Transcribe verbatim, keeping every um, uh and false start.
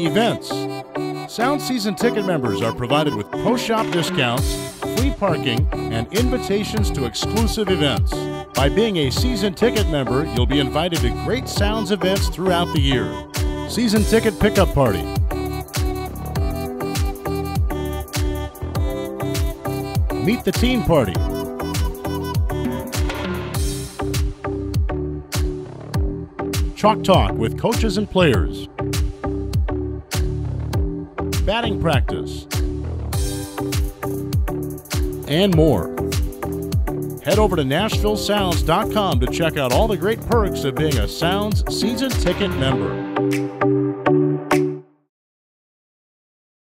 Events. Sound season ticket members are provided with post-shop discounts, free parking, and invitations to exclusive events. By being a season ticket member, you'll be invited to great Sounds events throughout the year. Season ticket pickup party. Meet the teen party. Chalk talk with coaches and players. Batting practice. And more. Head over to Nashville Sounds dot com to check out all the great perks of being a Sounds season ticket member.